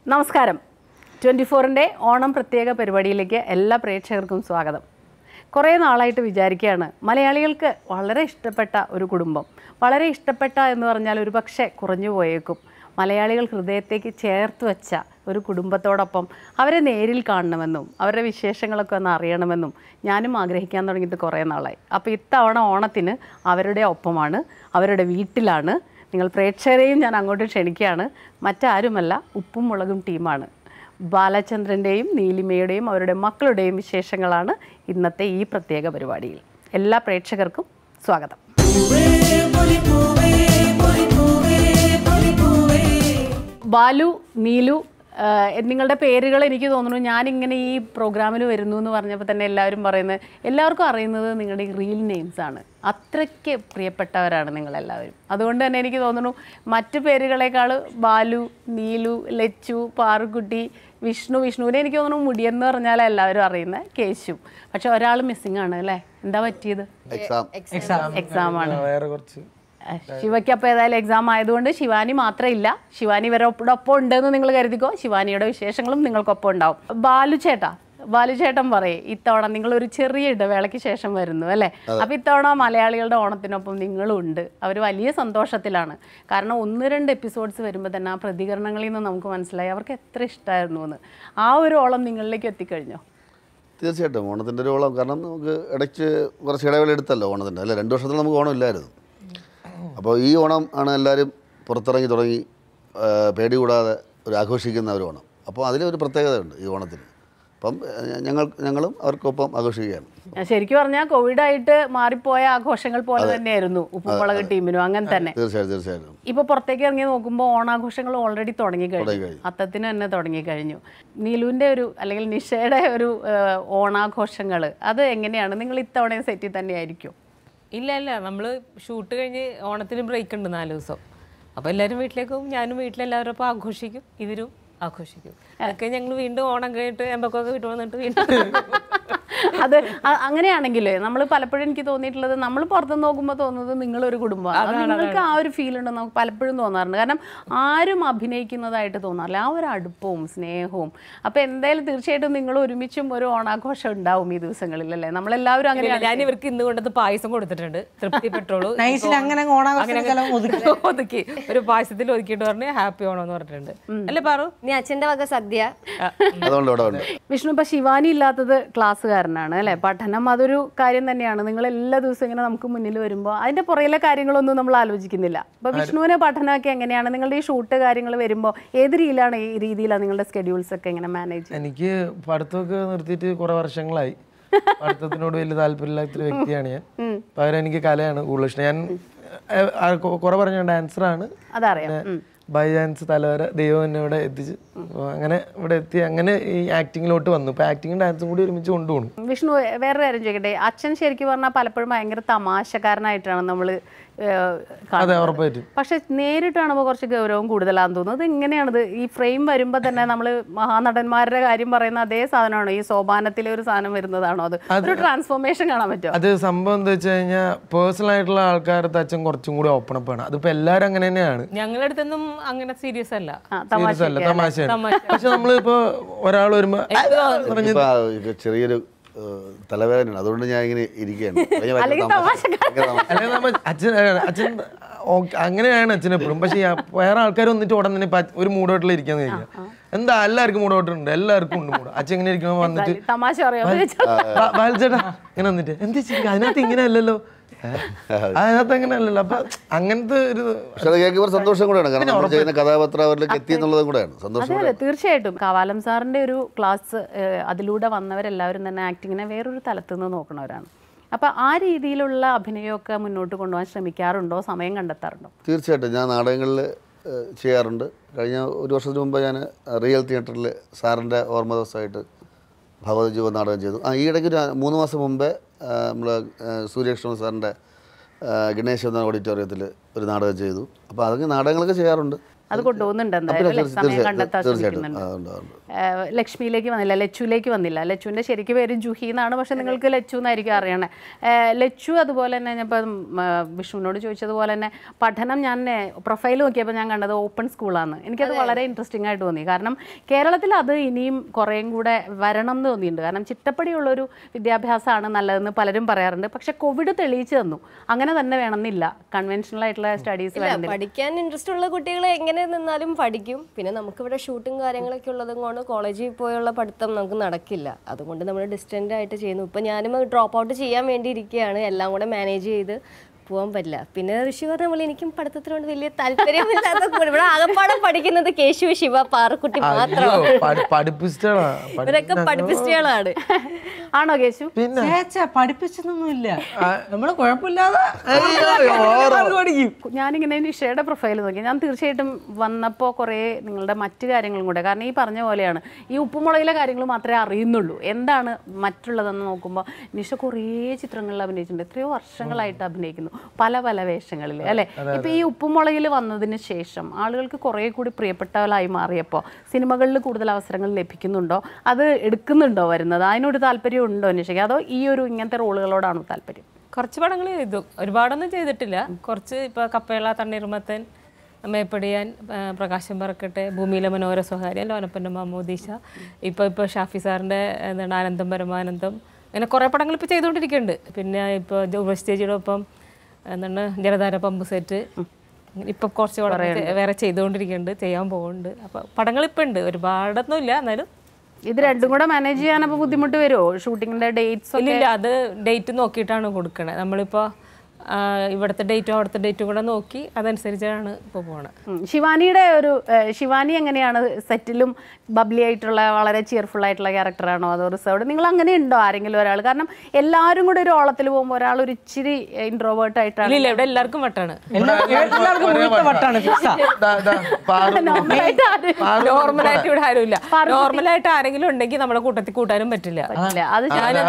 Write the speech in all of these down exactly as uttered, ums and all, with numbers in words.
നമസ്കാരം. ട്വൻറ്റി ഫോറിൻ്റെ ഓണം പ്രത്യേക പരിപാടിയിലേക്ക് എല്ലാ പ്രേക്ഷകർക്കും സ്വാഗതം. കുറേ നാളായിട്ട് വിചാരിക്കുകയാണ്, മലയാളികൾക്ക് വളരെ ഇഷ്ടപ്പെട്ട ഒരു കുടുംബം, വളരെ ഇഷ്ടപ്പെട്ട എന്ന് പറഞ്ഞാൽ ഒരു പക്ഷേ കുറഞ്ഞു പോയേക്കും, മലയാളികൾ ഹൃദയത്തേക്ക് ചേർത്ത് വെച്ച ഒരു കുടുംബത്തോടൊപ്പം അവരെ നേരിൽ കാണണമെന്നും അവരുടെ വിശേഷങ്ങളൊക്കെ ഒന്ന് അറിയണമെന്നും ഞാനും ആഗ്രഹിക്കാൻ തുടങ്ങിയിട്ട് കുറേ നാളായി. അപ്പോൾ ഇത്തവണ ഓണത്തിന് അവരുടെ ഒപ്പമാണ്, അവരുടെ വീട്ടിലാണ്. നിങ്ങൾ പ്രേക്ഷകരെയും ഞാൻ അങ്ങോട്ട് ക്ഷണിക്കുകയാണ്. മറ്റാരുമല്ല, ഉപ്പും മുളകും ടീമാണ്. ബാലചന്ദ്രൻ്റെയും നീലിമയുടെയും അവരുടെ മക്കളുടെയും വിശേഷങ്ങളാണ് ഇന്നത്തെ ഈ പ്രത്യേക പരിപാടിയിൽ. എല്ലാ പ്രേക്ഷകർക്കും സ്വാഗതം. ബാലു, നീലു, നിങ്ങളുടെ പേരുകൾ എനിക്ക് തോന്നുന്നു ഞാനിങ്ങനെ ഈ പ്രോഗ്രാമിൽ വരുന്നു എന്ന് പറഞ്ഞപ്പോൾ തന്നെ എല്ലാവരും പറയുന്നത്, എല്ലാവർക്കും അറിയുന്നത് നിങ്ങളുടെ റിയൽ നെയിംസാണ്. അത്രയ്ക്ക് പ്രിയപ്പെട്ടവരാണ് നിങ്ങളെല്ലാവരും. അതുകൊണ്ട് തന്നെ എനിക്ക് തോന്നുന്നു മറ്റു പേരുകളെക്കാൾ ബാലു, നീലു, ലച്ചു, പാറുക്കുട്ടി, വിഷ്ണു, വിഷ്ണുവിനെ എനിക്ക് തോന്നുന്നു മുടിയെന്ന് പറഞ്ഞാൽ എല്ലാവരും അറിയുന്നത്, കേശു. പക്ഷെ ഒരാൾ മിസ്സിംഗ് ആണ് അല്ലേ? എന്താ പറ്റിയത്? എക്സാം ആണ്. ശിവയ്ക്ക് അപ്പോൾ ഏതായാലും എക്സാം ആയതുകൊണ്ട് ശിവാനി മാത്രമില്ല. ശിവാനി ഇവരോടൊപ്പം ഉണ്ടെന്ന് നിങ്ങൾ കരുതിക്കോ. ശിവാനിയുടെ വിശേഷങ്ങളും നിങ്ങൾക്കൊപ്പം ഉണ്ടാവും. ബാലു ചേട്ടാ, ബാലു ചേട്ടൻ പറയേ, ഇത്തവണ നിങ്ങളൊരു ചെറിയ ഇടവേളയ്ക്ക് ശേഷം വരുന്നു അല്ലേ? അപ്പോൾ ഇത്തവണ മലയാളികളുടെ ഓണത്തിനൊപ്പം നിങ്ങളും ഉണ്ട്. അവർ വലിയ സന്തോഷത്തിലാണ്. കാരണം ഒന്ന് രണ്ട് എപ്പിസോഡ്സ് വരുമ്പോൾ തന്നെ ആ പ്രതികരണങ്ങളിൽ നിന്ന് നമുക്ക് മനസ്സിലായി അവർക്ക് എത്ര ഇഷ്ടമായിരുന്നു എന്ന്. ആ ഒരു ഓളം നിങ്ങളിലേക്ക് എത്തിക്കഴിഞ്ഞോ? തീർച്ചയായിട്ടും ഓണത്തിൻ്റെ ഒരു ഓളം. കാരണം നമുക്ക് ഇടയ്ക്ക് കുറച്ച് ഇടവേള എടുത്തല്ലോ ഓണത്തിൻ്റെ, അല്ലേ? രണ്ട് വർഷത്തിൽ നമുക്ക് ഓണം ഇല്ലായിരുന്നു. അപ്പോൾ ഈ ഓണം ആണ് എല്ലാവരും പുറത്തിറങ്ങി തുടങ്ങി പേടി കൂടാതെ ഒരു ആഘോഷിക്കുന്ന ഒരു ഓണം. അപ്പോൾ അതിലൊരു പ്രത്യേകതയുണ്ട് ഈ ഓണത്തിന്. അപ്പം ഞങ്ങൾ ഞങ്ങളും അവർക്കൊപ്പം ആഘോഷിക്കുകയാണ്. ശരിക്കും പറഞ്ഞാൽ കോവിഡായിട്ട് മാറിപ്പോയ ആഘോഷങ്ങൾ പോലെ തന്നെയായിരുന്നു ഉപ്പും മുളക് ടീമിനും. അങ്ങനെ തന്നെ തീർച്ചയായും തീർച്ചയായും ഇപ്പോൾ പുറത്തേക്ക് ഇറങ്ങി നോക്കുമ്പോൾ ഓണാഘോഷങ്ങൾ ഓൾറെഡി തുടങ്ങിക്കഴിഞ്ഞു, അത്തത്തിന് തന്നെ തുടങ്ങിക്കഴിഞ്ഞു. നീലുവിൻ്റെ ഒരു അല്ലെങ്കിൽ നിഷയുടെ ഒരു ഓണാഘോഷങ്ങൾ അത് എങ്ങനെയാണ്? നിങ്ങൾ ഇത്തവണയും സെറ്റിൽ തന്നെയായിരിക്കും? ഇല്ല ഇല്ല നമ്മൾ ഷൂട്ട് കഴിഞ്ഞ് ഓണത്തിന് ബ്രേക്ക് ഉണ്ട് നാല് ദിവസം. അപ്പോൾ എല്ലാവരും വീട്ടിലേക്ക് പോകും, ഞാനും വീട്ടിലെല്ലാവരും ഒപ്പം ആഘോഷിക്കും, ഇവരും ആഘോഷിക്കും. അതൊക്കെ ഞങ്ങൾ വീണ്ടും ഓണം കഴിഞ്ഞിട്ട് എമ്പക്കൊക്കെ വീട്ടിൽ വന്നിട്ട് വീണ്ടും അത് അങ്ങനെയാണെങ്കിൽ നമ്മൾ പലപ്പോഴും എനിക്ക് തോന്നിയിട്ടുള്ളത്, നമ്മൾ പുറത്ത് നോക്കുമ്പോൾ തോന്നുന്നത് നിങ്ങളൊരു കുടുംബമാണ്, നിങ്ങൾക്ക് ആ ഒരു ഫീൽ ഉണ്ടെന്ന് നമുക്ക് പലപ്പോഴും തോന്നാറുണ്ട്. കാരണം ആരും അഭിനയിക്കുന്നതായിട്ട് തോന്നാറില്ല, ആ ഒരു അടുപ്പവും സ്നേഹവും. അപ്പോൾ എന്തായാലും തീർച്ചയായിട്ടും നിങ്ങൾ ഒരുമിച്ചും ഒരു ഓണാഘോഷം ഉണ്ടാവും ഈ ദിവസങ്ങളിൽ അല്ലേ? നമ്മളെല്ലാവരും അങ്ങനെയാണ്. ഞാൻ ഇവർക്ക് ഇന്ന് കൊണ്ടത് പായസം കൊടുത്തിട്ടുണ്ട്, തൃപ്തിപ്പെട്ടോളൂ. ഒതുക്കി ഒരു പായസത്തിൽ ഒതുക്കിയിട്ട് പറഞ്ഞ് ഹാപ്പി ഓണം എന്ന് പറഞ്ഞിട്ടുണ്ട് അല്ലേ പാറു? നീ അച്ഛൻ്റെ വക സദ്യ. വിഷ്ണു, ഇപ്പം ശിവാനി ഇല്ലാത്തത് ക്ലാസ്സുകാരനാണ് അല്ലേ? പഠനം അതൊരു കാര്യം തന്നെയാണ്. നിങ്ങൾ എല്ലാ ദിവസവും ഇങ്ങനെ നമുക്ക് മുന്നിൽ വരുമ്പോൾ അതിൻ്റെ പുറയിലെ കാര്യങ്ങളൊന്നും നമ്മൾ ആലോചിക്കുന്നില്ല. അപ്പോൾ വിഷ്ണുവിന് പഠനമൊക്കെ എങ്ങനെയാണ്? നിങ്ങളുടെ ഈ ഷൂട്ട് കാര്യങ്ങൾ വരുമ്പോൾ ഏത് രീതിയിലാണ് ഈ രീതിയിലാണ് നിങ്ങളുടെ സ്കെഡ്യൂൾസ് ഒക്കെ എങ്ങനെ മാനേജ്? എനിക്ക് പഠിത്തമൊക്കെ നിർത്തിയിട്ട് കുറേ വർഷങ്ങളായി. പഠിത്തത്തിനോട് വലിയ താല്പര്യമില്ലാത്തൊരു വ്യക്തിയാണ് ഞാൻ. പകരം എനിക്ക് കലയാണ് കൂടുതൽ ഇഷ്ടം. ഞാൻ കുറെ പറഞ്ഞ ഡാൻസറാണ്. അതറിയാം. ബൈ ചാൻസ് തലവര ദൈവം എന്നെ ഇവിടെ എത്തിച്ച് അങ്ങനെ ഇവിടെ എത്തി അങ്ങനെ ഈ ആക്ടിങ്ങിലോട്ട് വന്നു. ഇപ്പൊ ആക്ടിങ്ങും ഡാൻസും കൂടി ഒരുമിച്ച് കൊണ്ടുപോകും. വിഷ്ണു, വേറെ കാര്യം ചോദിക്കട്ടെ, അച്ഛൻ ശരിക്കും പറഞ്ഞാൽ പലപ്പോഴും ഭയങ്കര തമാശക്കാരനായിട്ടാണ് നമ്മൾ പക്ഷെ നേരിട്ട് കാണുമ്പോൾ കുറച്ച് ഗൗരവം കൂടുതലാണെന്ന് തോന്നുന്നു. അത് എങ്ങനെയാണത്? ഈ ഫ്രെയിം വരുമ്പോൾ തന്നെ നമ്മൾ മഹാനടന്മാരുടെ കാര്യം പറയുന്ന അതേ സാധനമാണോ? ഈ സോപാനത്തിലെ ഒരു സാധനം വരുന്നതാണോ? അത് ഒരു ട്രാൻസ്ഫോർമേഷൻ കാണാൻ പറ്റുമോ? അത് സംഭവം എന്താ വെച്ച് കഴിഞ്ഞാൽ പേഴ്സണൽ ആയിട്ടുള്ള ആൾക്കാരുടെ അച്ഛൻ കുറച്ചും കൂടി ഓപ്പൺ അപ്പ് ആണ്. അതിപ്പോ എല്ലാവരും അങ്ങനെ തന്നെയാണ്. ഞങ്ങളുടെ അടുത്തൊന്നും അങ്ങനെ സീരിയസ് അല്ല, സീരിയസ് അല്ല, തമാശയാണ്. പക്ഷെ നമ്മളിപ്പോ ഒരാൾ വരുമ്പോ ചെറിയൊരു തലവേദനയാണ്, അതുകൊണ്ട് ഞാൻ ഇങ്ങനെ ഇരിക്കുകയാണ്. അച്ഛൻ അച്ഛൻ അങ്ങനെയാണ് അച്ഛൻ എപ്പോഴും. പക്ഷെ വേറെ ആൾക്കാർ വന്നിട്ട് ഉടൻ തന്നെ ഒരു മൂടോട്ടിൽ ഇരിക്കാന്ന് കഴിക്കാം. എന്താ എല്ലാവർക്കും മൂടോട്ടുണ്ട്, എല്ലാവർക്കും ഉണ്ട് മൂട്. അച്ഛൻ ഇങ്ങനെ ഇരിക്കുമ്പോ വന്നിട്ട് ബാലചേട്ടാ ഇങ്ങനെ വന്നിട്ട് എന്താ ചെയ്യ, അതിനകത്ത് ഇങ്ങനെ അല്ലല്ലോ, അതിനകത്ത് അങ്ങനെ അല്ലല്ലോ. അപ്പൊ അങ്ങനത്തെ ഒരു സന്തോഷം കൂടെയാണ്, കാരണം ചെയ്യുന്ന കഥാപാത്രം അവരിലേക്ക് എത്തി എന്നുള്ളതും കൂടെയാണ് സന്തോഷം. അതെ, തീർച്ചയായിട്ടും. കാവാലം സാറിന്റെ ഒരു ക്ലാസ്, അതിലൂടെ വന്നവരെല്ലാവരും തന്നെ ആക്ടിങ്ങിനെ വേറൊരു തലത്തിൽ നിന്ന് നോക്കുന്നവരാണ്. അപ്പോൾ ആ രീതിയിലുള്ള അഭിനയമൊക്കെ മുന്നോട്ട് കൊണ്ടുപോകാൻ ശ്രമിക്കാറുണ്ടോ? സമയം കണ്ടെത്താറുണ്ടോ? തീർച്ചയായിട്ടും ഞാൻ നാടകങ്ങളിൽ ചെയ്യാറുണ്ട്. കഴിഞ്ഞ ഒരു വർഷത്തിന് മുമ്പ് ഞാൻ റിയൽ തിയേറ്ററിൽ സാറിൻ്റെ ഓർമ്മ ദിവസമായിട്ട് ഭഗവത് ജീവ നാടകം ചെയ്തു. ആ ഈ ഇടയ്ക്ക് ഒരു മൂന്ന് മാസം മുമ്പേ നമ്മൾ സൂര്യകൃഷ്ണൻ സാറിൻ്റെ ഗണേശ് എന്ന ഓഡിറ്റോറിയത്തിൽ ഒരു നാടകം ചെയ്തു. അപ്പോൾ അതൊക്കെ നാടകങ്ങളൊക്കെ ചെയ്യാറുണ്ട്. അത് കൊണ്ടുപോകുന്നുണ്ട് എന്തായാലും അല്ലേ? സമയം കണ്ടെത്താൻ ശ്രമിക്കുന്നുണ്ട്. ലക്ഷ്മിയിലേക്ക് വന്നില്ല, ലച്ചുവിലേക്ക് വന്നില്ല. ലച്ചുവിൻ്റെ ശരിക്കും പേര് ജുഹി എന്നാണ്, പക്ഷെ നിങ്ങൾക്ക് ലച്ചു എന്നായിരിക്കും അറിയണേ. ലച്ചു അതുപോലെ തന്നെ ഞാൻ ഇപ്പം വിഷ്ണുവിനോട് ചോദിച്ചതുപോലെ തന്നെ പഠനം ഞാൻ പ്രൊഫൈൽ നോക്കിയപ്പോൾ ഞാൻ കണ്ടത് ഓപ്പൺ സ്കൂളാണ്. എനിക്കത് വളരെ ഇൻട്രസ്റ്റിംഗ് ആയിട്ട് തോന്നി. കാരണം കേരളത്തിൽ അത് ഇനിയും കുറേയും കൂടെ വരണം എന്ന് തോന്നിയിട്ടുണ്ട്. കാരണം ചിട്ടപ്പടിയുള്ളൊരു വിദ്യാഭ്യാസമാണ് നല്ലതെന്ന് പലരും പറയാറുണ്ട്. പക്ഷെ കോവിഡ് തെളിയിച്ചു തന്നു അങ്ങനെ തന്നെ വേണമെന്നില്ല, കൺവെൻഷണൽ ആയിട്ടുള്ള സ്റ്റഡീസ് വേണമെന്നില്ല. പഠിക്കാൻ ഇൻട്രസ്റ്റ് ഉള്ള കുട്ടികൾ എങ്ങനെ നിന്നാലും പഠിക്കും. പിന്നെ നമുക്കിവിടെ ഷൂട്ടും കാര്യങ്ങളൊക്കെ ഉള്ളത് കൊണ്ട് കോളേജിൽ പോയുള്ള പഠിത്തം നമുക്ക് നടക്കില്ല. അതുകൊണ്ട് നമ്മൾ ഡിസ്റ്റൻ്റ് ആയിട്ട് ചെയ്യുന്നു. ഇപ്പം ഞാനും ഡ്രോപ്പ് ഔട്ട് ചെയ്യാൻ വേണ്ടി ഇരിക്കുകയാണ്. എല്ലാം കൂടെ മാനേജ് ചെയ്ത് പോകാൻ പറ്റില്ല. പിന്നെ ഋഷി പറഞ്ഞ പോലെ എനിക്കും പഠിത്തത്തിനോട് വലിയ താല്പര്യമില്ലാത്ത ഇവിടെ ആകപ്പാടം പഠിക്കുന്നത് കേശു, ശിവ, പാറക്കുട്ടി മാത്രമാണ്. ഇവരൊക്കെ പഠിപ്പിസ്റ്റുകളാണ്. ആണോ കേശു? പഠിപ്പിച്ചതൊന്നുമില്ല, നമ്മള് കുഴപ്പമില്ലാതെ ഞാനിങ്ങനെ നിഷയുടെ പ്രൊഫൈൽ നോക്കി. ഞാൻ തീർച്ചയായിട്ടും വന്നപ്പോൾ കുറേ നിങ്ങളുടെ മറ്റു കാര്യങ്ങളും കൂടെ, കാരണം ഈ പറഞ്ഞ പോലെയാണ് ഈ ഉപ്പുമുളകിലെ കാര്യങ്ങൾ മാത്രമേ അറിയുന്നുള്ളൂ. എന്താണ് മറ്റുള്ളതെന്ന് നോക്കുമ്പോൾ നിഷ കുറേ ചിത്രങ്ങളിൽ അഭിനയിച്ചിട്ടുണ്ട്. എത്രയോ വർഷങ്ങളായിട്ട് അഭിനയിക്കുന്നു പല പല വേഷങ്ങളിൽ അല്ലേ? ഇപ്പം ഈ ഉപ്പുമുളകിൽ വന്നതിന് ശേഷം ആളുകൾക്ക് കുറേ കൂടി പ്രിയപ്പെട്ടവരായി മാറിയപ്പോൾ സിനിമകളിൽ കൂടുതൽ അവസരങ്ങൾ ലഭിക്കുന്നുണ്ടോ, അത് എടുക്കുന്നുണ്ടോ വരുന്നത്? അതിനോട് താല്പര്യം ഉണ്ടോ നിഷയ്ക്ക്? അതോ ഈ ഒരു ഇങ്ങനത്തെ റോളുകളോടാണോ താല്പര്യം? കുറച്ച് പടങ്ങൾ ചെയ്തു, ഒരുപാടൊന്നും ചെയ്തിട്ടില്ല. കുറച്ച് ഇപ്പോൾ കപ്പേള, തണ്ണീർമത്തൻ, മേപ്പടിയാൻ, പ്രകാശം പറക്കട്ടെ, ഭൂമിയിലെ മനോഹര സ്വകാര്യം, ലോനപ്പൻ്റെ മാമോദീശ, ഇപ്പോൾ ഇപ്പോൾ ഷാഫി സാറിൻ്റെ എന്താണ് ആനന്ദം പരമാനന്ദം, അങ്ങനെ കുറേ പടങ്ങൾ ഇപ്പോൾ ചെയ്തുകൊണ്ടിരിക്കുന്നുണ്ട്. പിന്നെ ഇപ്പോൾ സ്റ്റേജിയുടെ ഒപ്പം എന്താണ് ജലധാര പമ്പ് സെറ്റ്, ഇപ്പം കുറച്ച് പടം വേറെ ചെയ്തുകൊണ്ടിരിക്കുന്നുണ്ട്, ചെയ്യാൻ പോകുന്നുണ്ട്. അപ്പോൾ പടങ്ങൾ ഇപ്പം ഉണ്ട്, ഒരുപാടൊന്നും ഇല്ല. എന്നാലും ഇത് രണ്ടും കൂടെ മാനേജ് ചെയ്യാനപ്പോൾ ബുദ്ധിമുട്ട് വരുമോ? ഷൂട്ടിങ്ങിൻ്റെ ഡേറ്റ്സ്? ഇല്ല, അത് ഡേറ്റ് നോക്കിയിട്ടാണ് കൊടുക്കണത്. നമ്മളിപ്പോൾ ഇവിടുത്തെ ഡേറ്റും അവിടുത്തെ ഡേറ്റും കൂടെ നോക്കി അതനുസരിച്ചാണ് ഇപ്പോൾ പോകണത്. ശിവാനിയുടെ ഒരു ശിവാനി എങ്ങനെയാണ്? സെറ്റിലും ബബ്ലി ആയിട്ടുള്ള വളരെ ചിയർഫുൾ ആയിട്ടുള്ള ക്യാരക്ടറാണോ അതോ റിസർവ്ഡ്? നിങ്ങൾ അങ്ങനെ ഉണ്ടോ ആരെങ്കിലും ഒരാൾ? കാരണം എല്ലാവരും കൂടെ ഒരു ഓളത്തിൽ പോകുമ്പോൾ ഒരാൾ ഒരു ഇച്ചിരി ഇൻട്രോവേർട്ട് ആയിട്ടാണ്. ഇല്ല, ഇവിടെ എല്ലാവർക്കും വട്ടാണ്. നോർമലായിട്ട് ഇവിടെ ആരുമില്ല. നോർമലായിട്ട് ആരെങ്കിലും ഉണ്ടെങ്കിൽ നമ്മുടെ കൂട്ടത്തിൽ കൂട്ടാനും പറ്റില്ല. അത്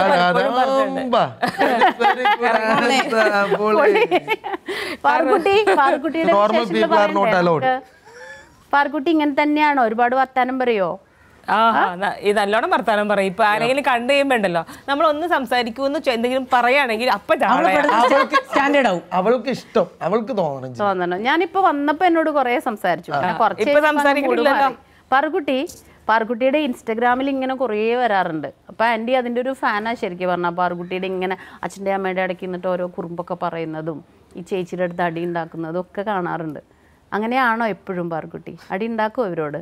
പാർക്കുട്ടി ഇങ്ങനെ തന്നെയാണോ? ഒരുപാട് വർത്താനം പറയോ? ആ, ഇത് നല്ലോണം വർത്താനം പറയും. ഇപ്പൊ ആരെങ്കിലും കണ്ടു കഴിയുമ്പോണ്ടല്ലോ നമ്മളൊന്ന് സംസാരിക്കുമെന്ന് എന്തെങ്കിലും പറയുകയാണെങ്കിൽ അപ്പൊ സ്റ്റാൻഡേർഡ് ആവും. അവൾക്ക് ഇഷ്ടം, അവൾക്ക് തോന്നണം തോന്നണം. ഞാനിപ്പോ വന്നപ്പോ എന്നോട് കൊറേ സംസാരിച്ചു. പാർക്കുട്ടി പാർക്കുട്ടിയുടെ ഇൻസ്റ്റഗ്രാമിൽ ഇങ്ങനെ കുറേ വരാറുണ്ട്. അപ്പോൾ ആൻറ്റി അതിൻ്റെ ഒരു ഫാനാണ് ശരിക്കും പറഞ്ഞാൽ. പാർക്കുട്ടിയുടെ ഇങ്ങനെ അച്ഛൻ്റെ അമ്മയുടെ ഇടയ്ക്ക് നിന്നിട്ട് ഓരോ കുറുമ്പൊക്കെ പറയുന്നതും ഈ ചേച്ചിയുടെ അടുത്ത് അടി ഉണ്ടാക്കുന്നതും ഒക്കെ കാണാറുണ്ട്. അങ്ങനെയാണോ എപ്പോഴും പാർക്കുട്ടി? അടി ഉണ്ടാക്കുമോ ഇവരോട്?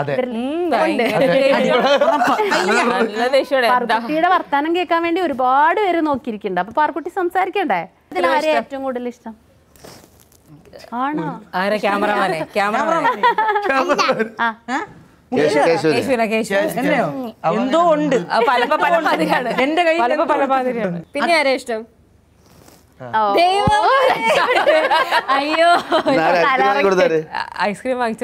പാർക്കുട്ടിയുടെ വർത്താനം കേൾക്കാൻ വേണ്ടി ഒരുപാട് പേര് നോക്കിയിരിക്കുന്നുണ്ട്. അപ്പൊ പാർക്കുട്ടി സംസാരിക്കണ്ടേ? ഇതിൽ ആരെയും ഏറ്റവും കൂടുതൽ ഇഷ്ടം? ആണോ? ആരെ? ക്യാമറമാനെ? ക്യാമറമാനെ എന്തോ ഉണ്ട്, എന്റെ കയ്യിൽ. പിന്നെ ആരെയും ഇഷ്ടം? അയ്യോ, ഐസ്ക്രീം വാങ്ങിച്ചോ?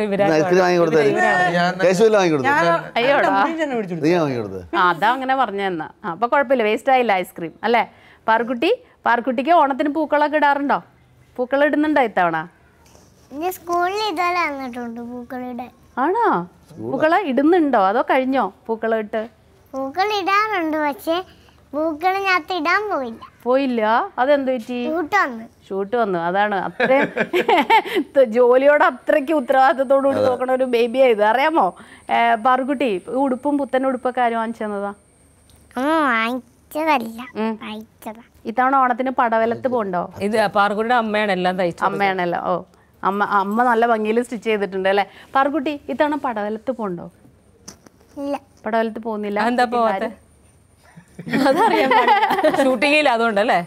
അതാ അങ്ങനെ പറഞ്ഞെന്നാ. അപ്പൊ കുഴപ്പമില്ല, വേസ്റ്റ് ആയില്ല ഐസ്ക്രീം അല്ലേ? പാർക്കുട്ടി പാർക്കുട്ടിക്ക് ഓണത്തിന് പൂക്കളൊക്കെ ഇടാറുണ്ടോ? പൂക്കൾ ഇടുന്നുണ്ടോ ഇത്തവണ? സ്കൂളിൽ ഇതുപോലെ വന്നിട്ടുണ്ട് പൂക്കളിടാൻ. ആണോ? പൂക്കള് ഇടുന്നുണ്ടോ അതോ കഴിഞ്ഞോ പൂക്കള ഇട്ട്? പൂക്കൾ ഇടാറുണ്ട്, പക്ഷെ പൂക്കളിനകത്ത് ഇടാൻ പോയില്ല. പോയില്ല? അതെന്ത് പറ്റി? ഷൂട്ട് വന്നു. ഷൂട്ട് വന്നു, അതാണ്. അത്രയും ജോലിയോട് അത്രയ്ക്ക് ഉത്തരവാദിത്തത്തോടു കൂടി നോക്കണ ഒരു ബേബി ആയത്, അറിയാമോ? പാർക്കുട്ടി ഉടുപ്പും പുത്തൻ ഉടുപ്പൊക്കെ ആരും വാങ്ങിച്ചു തന്നതാ? വാങ്ങിച്ചതല്ല, വാങ്ങിച്ചതാ. ഇത്തവണ ഓണത്തിന് പടവലത്ത് പോണ്ടോ? ഇത് പാർക്കുട്ടിയുടെ അമ്മയാണ് എല്ലാം തയ്ച്ചത്. അമ്മയാണല്ലോ. ഓ, അമ്മ അമ്മ നല്ല ഭംഗിയിൽ സ്റ്റിച്ച് ചെയ്തിട്ടുണ്ട് അല്ലേ? പാർക്കുട്ടി ഇത്തവണ പടവലത്ത് പോണ്ടോ? ഇല്ല, പടവലത്ത് പോകുന്നില്ല. എന്താ പോവാത്തെ? അതറിയാം, ഷൂട്ടിങ്ങില്ല, അതുകൊണ്ടല്ലേ.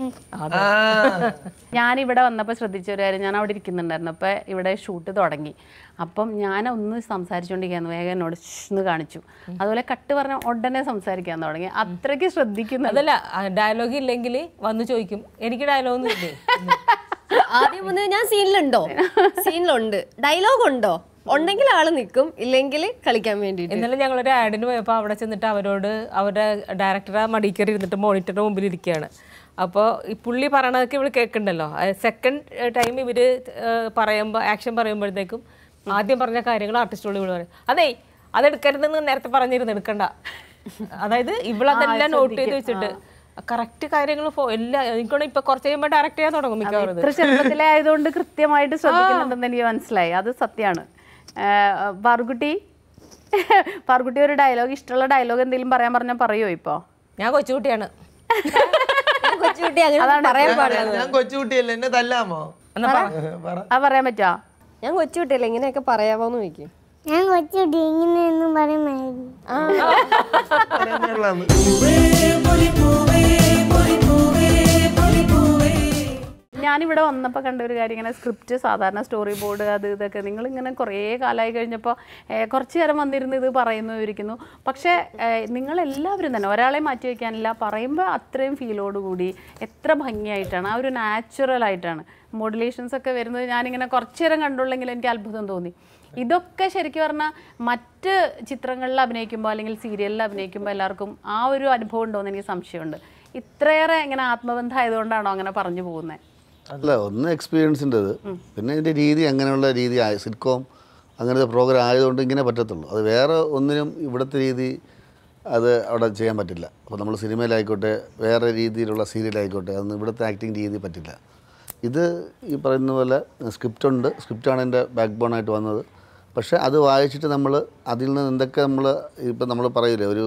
ഞാനിവിടെ വന്നപ്പോൾ ശ്രദ്ധിച്ച ഒരു കാര്യം, ഞാൻ അവിടെ ഇരിക്കുന്നുണ്ടായിരുന്നു. അപ്പോൾ ഇവിടെ ഷൂട്ട് തുടങ്ങി. അപ്പം ഞാൻ ഒന്ന് സംസാരിച്ചുകൊണ്ടിരിക്കുകയാണ്, വേഗം എന്നോട് എന്ന് കാണിച്ചു. അതുപോലെ കട്ട് പറഞ്ഞ ഉടനെ സംസാരിക്കാൻ തുടങ്ങി. അത്രയ്ക്ക് ശ്രദ്ധിക്കുന്നു. അതല്ല, ഡയലോഗ് ഇല്ലെങ്കിൽ വന്ന് ചോദിക്കും, എനിക്ക് ഡയലോഗൊന്നും ഇല്ലേ? ആദ്യം വന്ന് ഞാൻ സീനിലുണ്ടോ? സീനിലുണ്ട്. ഡയലോഗ് ഉണ്ടോ? ഉണ്ടെങ്കിൽ ആള് നിൽക്കും, ഇല്ലെങ്കിൽ കളിക്കാൻ വേണ്ടി. ഇന്നലെ ഞങ്ങളൊരു ആഡിന് പോയപ്പോൾ അവിടെ ചെന്നിട്ട് അവരോട് അവരുടെ ഡയറക്ടറെ മടിക്കറി ഇരുന്നിട്ട് മോണിറ്ററിന്റെ മുമ്പിൽ ഇരിക്കുകയാണ്. അപ്പോൾ ഈ പുള്ളി പറയണതൊക്കെ ഇവിടെ കേൾക്കണ്ടല്ലോ. സെക്കൻഡ് ടൈം ഇവർ പറയുമ്പോൾ ആക്ഷൻ പറയുമ്പോഴത്തേക്കും ആദ്യം പറഞ്ഞ കാര്യങ്ങൾ ആർട്ടിസ്റ്റോട് ഇവിടെ പറയും അതേ അതെടുക്കരുതെന്ന് നേരത്തെ പറഞ്ഞിരുന്നു എടുക്കണ്ട. അതായത് ഇവളതെല്ലാം നോട്ട് ചെയ്ത് വെച്ചിട്ട് കറക്റ്റ് കാര്യങ്ങൾ എല്ലാ എനിക്കൊന്നും ഇപ്പൊ കുറച്ച് കഴിയുമ്പോൾ ഡയറക്റ്റ് ചെയ്യാൻ തുടങ്ങും മിക്കവാറും. ഇത്ര ചെറുപ്പത്തിലെ ആയതുകൊണ്ട് കൃത്യമായിട്ട് ശ്രദ്ധിക്കുന്നുണ്ടെന്ന് എനിക്ക് മനസ്സിലായി. അത് സത്യമാണ്. പാറുക്കുട്ടി പാറുക്കുട്ടി ഒരു ഡയലോഗ്, ഇഷ്ടമുള്ള ഡയലോഗ് എന്തെങ്കിലും പറയാൻ പറഞ്ഞാൽ പറയുമോ ഇപ്പോ? ഞാൻ കൊച്ചുകുട്ടിയാണ്. കൊച്ചുകുട്ടി അങ്ങനെ പറയാൻ പാടില്ല. ഞാൻ കൊച്ചുകുട്ടിയല്ലേ, എന്നെ തല്ലാമോ? അത് പറയാൻ പറ്റുമോ? ഞാൻ കൊച്ചുകുട്ടിയല്ലേ, ഇങ്ങനെയൊക്കെ പറയാമോന്ന് ചോദിക്കും. ഞാൻ കൊച്ചുകുട്ടി ഇങ്ങനെയൊന്നും പറയുമായിരുന്നു. ഞാനിവിടെ വന്നപ്പോൾ കണ്ട ഒരു കാര്യം, ഇങ്ങനെ സ്ക്രിപ്റ്റ്, സാധാരണ സ്റ്റോറി ബോർഡ്, അത് ഇതൊക്കെ നിങ്ങളിങ്ങനെ കുറേ കാലമായി കഴിഞ്ഞപ്പോൾ കുറച്ച് നേരം വന്നിരുന്ന് ഇത് പറയുന്നു ഇരിക്കുന്നു. പക്ഷേ നിങ്ങളെല്ലാവരും തന്നെ ഒരാളെ മാറ്റി വയ്ക്കാനില്ല, പറയുമ്പോൾ അത്രയും ഫീലോടുകൂടി എത്ര ഭംഗിയായിട്ടാണ്, ആ ഒരു നാച്ചുറലായിട്ടാണ് മോഡുലേഷൻസ് ഒക്കെ വരുന്നത്. ഞാനിങ്ങനെ കുറച്ച് നേരം കണ്ടുള്ളെങ്കിൽ എനിക്ക് അത്ഭുതം തോന്നി. ഇതൊക്കെ ശരിക്കും പറഞ്ഞാൽ മറ്റ് ചിത്രങ്ങളിൽ അഭിനയിക്കുമ്പോൾ അല്ലെങ്കിൽ സീരിയലിൽ അഭിനയിക്കുമ്പോൾ എല്ലാവർക്കും ആ ഒരു അനുഭവം ഉണ്ടോയെന്ന് എനിക്ക് സംശയമുണ്ട്. ഇത്രയേറെ ഇങ്ങനെ ആത്മബന്ധം ആയതുകൊണ്ടാണോ അങ്ങനെ പറഞ്ഞു പോകുന്നത്? അല്ല, ഒന്ന് എക്സ്പീരിയൻസിൻ്റെത്, പിന്നെ ഇതിൻ്റെ രീതി അങ്ങനെയുള്ള രീതി സിറ്റ്കോം അങ്ങനത്തെ പ്രോഗ്രാം ആയതുകൊണ്ട് ഇങ്ങനെ പറ്റത്തുള്ളൂ. അത് വേറെ ഒന്നിനും ഇവിടുത്തെ രീതി അത് അവിടെ ചെയ്യാൻ പറ്റില്ല. അപ്പോൾ നമ്മൾ സിനിമയിലായിക്കോട്ടെ വേറെ രീതിയിലുള്ള സീരിയലായിക്കോട്ടെ അതൊന്നും ഇവിടുത്തെ ആക്ടിങ് രീതി പറ്റില്ല. ഇത് ഈ പറയുന്ന പോലെ സ്ക്രിപ്റ്റ് ഉണ്ട്, സ്ക്രിപ്റ്റാണ് എൻ്റെ ബാക്ക് ബോണായിട്ട് വന്നത്. പക്ഷേ അത് വായിച്ചിട്ട് നമ്മൾ അതിൽ നിന്ന് എന്തൊക്കെ നമ്മൾ ഇപ്പം നമ്മൾ പറയില്ലേ, ഒരു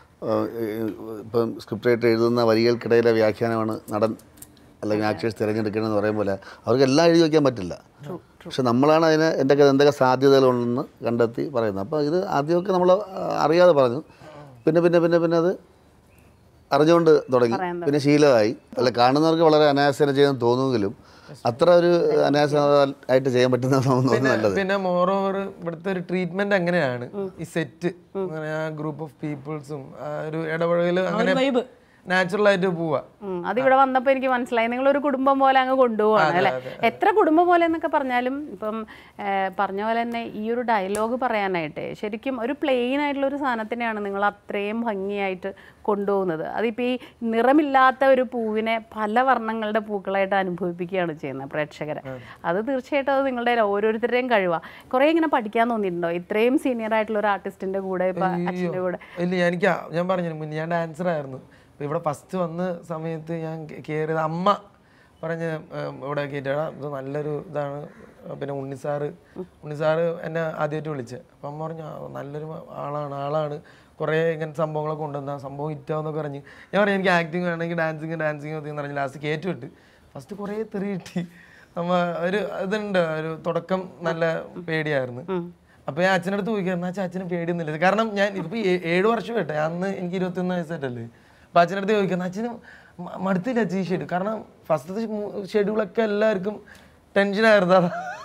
ഇപ്പം സ്ക്രിപ്റ്റ് റൈറ്റർ എഴുതുന്ന വരികൾക്കിടയിലെ വ്യാഖ്യാനമാണ് നടൻ അല്ലെങ്കിൽ ആക്ടേഴ്സ് തിരഞ്ഞെടുക്കണമെന്ന് പറയുമ്പോൾ അവർക്ക് എല്ലാം എഴുതി വയ്ക്കാൻ പറ്റില്ല. പക്ഷെ നമ്മളാണ് അതിന് എന്തൊക്കെ എന്തൊക്കെ സാധ്യതകളുണ്ടെന്ന് കണ്ടെത്തി പറയുന്നത്. അപ്പോൾ ഇത് ആദ്യമൊക്കെ നമ്മൾ അറിയാതെ പറഞ്ഞു, പിന്നെ പിന്നെ പിന്നെ പിന്നെ അത് അറിഞ്ഞുകൊണ്ട് തുടങ്ങി, പിന്നെ ശീലമായി. അല്ല, കാണുന്നവർക്ക് വളരെ അനായാസന ചെയ്യാൻ തോന്നുമെങ്കിലും അത്ര ഒരു അനായാസമായിട്ട് ചെയ്യാൻ പറ്റുന്ന നല്ലത്. പിന്നെ മോർ ഓവർ ഇവിടുത്തെ ഒരു ട്രീറ്റ്മെന്റ് അങ്ങനെയാണ്. ഈ സെറ്റ് ഗ്രൂപ്പ് ഓഫ് പീപ്പിൾസും ഒരു ഇടപഴകൽ അങ്ങനെ നാച്ചുറൽ ആയിട്ട് പോവാ. അതിവിടെ വന്നപ്പോൾ എനിക്ക് മനസ്സിലായി, നിങ്ങളൊരു കുടുംബം പോലെ അങ്ങ് കൊണ്ടുപോവാണ് അല്ലേ. എത്ര കുടുംബം പോലെ എന്നൊക്കെ പറഞ്ഞാലും ഇപ്പം പറഞ്ഞ പോലെ തന്നെ ഈ ഒരു ഡയലോഗ് പറയാനായിട്ട് ശരിക്കും ഒരു പ്ലെയിൻ ആയിട്ടുള്ള ഒരു സാധനത്തിനെയാണ് നിങ്ങൾ അത്രയും ഭംഗിയായിട്ട് കൊണ്ടുപോകുന്നത്. അതിപ്പോൾ ഈ നിറമില്ലാത്ത ഒരു പൂവിനെ പല വർണ്ണങ്ങളുടെ പൂക്കളായിട്ട് അനുഭവിപ്പിക്കുകയാണ് ചെയ്യുന്നത് പ്രേക്ഷകരെ. അത് തീർച്ചയായിട്ടും അത് നിങ്ങളുടെ ഓരോരുത്തരുടെയും കഴിവാണ്. കുറേ ഇങ്ങനെ പഠിക്കാൻ തോന്നിയിട്ടുണ്ടോ ഇത്രയും സീനിയർ ആയിട്ടുള്ള ഒരു ആർട്ടിസ്റ്റിന്റെ കൂടെ, ഇപ്പം അച്ഛൻ്റെ കൂടെ? ഇല്ല, എനിക്ക് ഞാൻ പറഞ്ഞു മുന്നേ ഞാൻ ഡാൻസർ ആയിരുന്നു. അപ്പോൾ ഇവിടെ ഫസ്റ്റ് വന്ന സമയത്ത് ഞാൻ കയറിയത് അമ്മ പറഞ്ഞ് ഇവിടെ കയറ്റിടാ ഇത് നല്ലൊരു ഇതാണ്. പിന്നെ ഉണ്ണിസാറ് ഉണ്ണിസാറ് എന്നെ ആദ്യമായിട്ട് വിളിച്ച്. അപ്പം അമ്മ പറഞ്ഞു നല്ലൊരു ആളാണ് ആളാണ് കുറേ ഇങ്ങനത്തെ സംഭവങ്ങളൊക്കെ കൊണ്ടുവന്ന സംഭവം ഹിറ്റാവെന്നൊക്കെ പറഞ്ഞ് ഞാൻ പറഞ്ഞു എനിക്ക് ആക്ടിങ് വേണമെങ്കിൽ ഡാൻസിങ് ഡാൻസിങ് എന്ന് പറഞ്ഞ് ലാസ്റ്റ് കയറ്റി വിട്ട് ഫസ്റ്റ് കുറേ തെറി കിട്ടി. നമ്മ ഒരു ഇതുണ്ട്, ഒരു തുടക്കം നല്ല പേടിയായിരുന്നു. അപ്പോൾ ഞാൻ അച്ഛനടുത്ത് ചോദിക്കായിരുന്നു, അച്ഛൻ അച്ഛന് പേടിയൊന്നുമില്ല. കാരണം ഞാൻ ഇപ്പോൾ ഏഴ് വർഷം കേട്ടെ, അന്ന് എനിക്ക് ഇരുപത്തൊന്ന് വയസ്സായിട്ടല്ലേ. അപ്പോൾ അച്ഛനടുത്ത് ചോദിക്കുന്നു, അച്ഛന് മടുത്തില്ല അച്ഛൻ ഈ ഷെഡ്യൂൾ. കാരണം ഫസ്റ്റത്തെ ഷെഡ്യൂളൊക്കെ എല്ലാവർക്കും ടെൻഷനായിരുന്നു.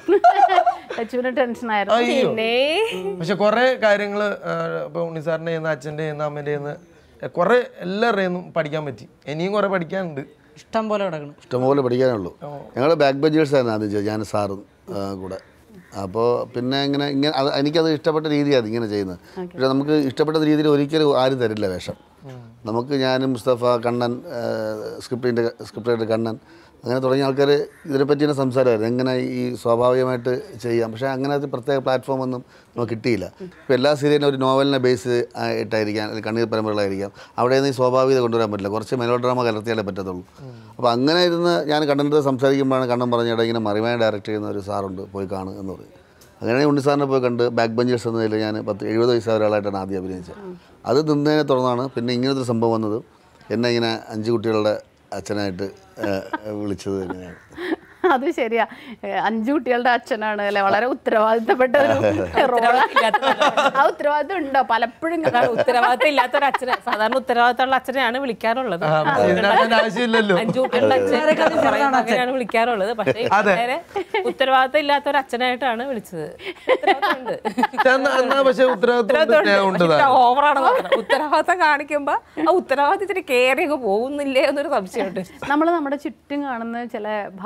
പക്ഷെ കുറെ കാര്യങ്ങള് ഇപ്പൊ ഉണ്ണിസാറിന്റെ ചെയ്യുന്ന അച്ഛൻ്റെ ചെയ്യുന്ന അമ്മേൻ്റെ ചെയ്യുന്ന കുറെ എല്ലാവരുടെയും പഠിക്കാൻ പറ്റി. ഇനിയും കുറെ പഠിക്കാനുണ്ട്, ഇഷ്ടം പോലെ കിടക്കണം, ഇഷ്ടംപോലെ പഠിക്കാനുള്ളൂ. ഞങ്ങൾ ബാക്ക് ബെഞ്ചേഴ്സ് ആയിരുന്നു ആദ്യം ചെയ്തത്, ഞാൻ സാറും കൂടെ. അപ്പോൾ പിന്നെ ഇങ്ങനെ ഇങ്ങനെ അത് എനിക്കത് ഇഷ്ടപ്പെട്ട രീതിയാണ് ഇങ്ങനെ ചെയ്യുന്നത്. പക്ഷെ നമുക്ക് ഇഷ്ടപ്പെട്ട രീതിയിൽ ഒരിക്കലും ആരും തരില്ല വേഷം. നമുക്ക് ഞാനും മുസ്തഫ, കണ്ണൻ, സ്ക്രിപ്റ്റിൻ്റെ സ്ക്രിപ്റ്റായിട്ട് കണ്ണൻ, അങ്ങനെ തുടങ്ങിയ ആൾക്കാർ ഇതിനെപ്പറ്റി തന്നെ സംസാരമായിരുന്നു, എങ്ങനെ ഈ സ്വാഭാവികമായിട്ട് ചെയ്യാം. പക്ഷേ അങ്ങനെ ഒരു പ്രത്യേക പ്ലാറ്റ്ഫോം ഒന്നും നമുക്ക് കിട്ടിയില്ല. ഇപ്പോൾ എല്ലാ സീരിയലും ഒരു നോവലിനെ ബേസ് ആയിട്ടായിരിക്കാം, അല്ലെങ്കിൽ കണ്ണീർ പരമ്പരകളായിരിക്കാം. അവിടെ നിന്ന് ഈ സ്വാഭാവികത കൊണ്ടുവരാൻ പറ്റില്ല, കുറച്ച് മെലോ ഡ്രാമ കലർത്തിയാലേ പറ്റത്തുള്ളൂ. അപ്പോൾ അങ്ങനെ ഇരുന്ന് ഞാൻ കണ്ണൻ്റെ സംസാരിക്കുമ്പോഴാണ് കണ്ണൻ പറഞ്ഞിട്ട് ഇങ്ങനെ മറിമായി ഡയറക്റ്റ് ചെയ്യുന്ന ഒരു സാറുണ്ട്, പോയി കാണുക എന്ന് പറയും. അങ്ങനെ ഉണ്ണി സാറിനെ പോയി കണ്ട് ബാക്ക് ബെഞ്ചേഴ്സ് എന്നതിൽ ഞാൻ പത്ത് എഴുപത് വയസ്സായ ഒരാളായിട്ടാണ് ആദ്യം അഭിനയിച്ചത്. അത് നിന്നതിനെ തുടർന്നാണ് പിന്നെ ഇങ്ങനത്തെ സംഭവം വന്നത്. എന്നെ ഇങ്ങനെ അഞ്ച് കുട്ടികളുടെ അച്ഛനായിട്ട് വിളിച്ചത് എങ്ങനെയാണ്. അത് ശരിയാ, അഞ്ചു കുട്ടികളുടെ അച്ഛനാണ് അല്ലെ, വളരെ ഉത്തരവാദിത്തപ്പെട്ട ഒരു ആ ഉത്തരവാദിത്തം ഉണ്ടോ പലപ്പോഴും? ഉത്തരവാദിത്തം ഇല്ലാത്തൊരു അച്ഛനെ, സാധാരണ ഉത്തരവാദിത്തമുള്ള അച്ഛനെയാണ് വിളിക്കാറുള്ളത്, അഞ്ചു കുട്ടികളുടെ അച്ഛനെയാണ് വിളിക്കാറുള്ളത്. പക്ഷേ ഉത്തരവാദിത്തം ഇല്ലാത്തൊരു അച്ഛനായിട്ടാണ് വിളിച്ചത്. ഓവറാണ് ഉത്തരവാദിത്തം കാണിക്കുമ്പോ ആ ഉത്തരവാദിത്തത്തിന് കയറി അങ്ങ് പോകുന്നില്ലേ എന്നൊരു സംശയമുണ്ട്. നമ്മൾ നമ്മുടെ ചുറ്റും കാണുന്ന ചില ഭാര്യമാർ